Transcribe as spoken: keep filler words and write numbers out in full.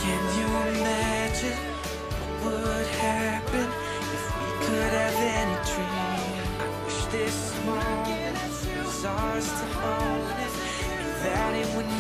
Can you imagine what would happen if we could have any dream? I wish this moment was ours to own it, and that it would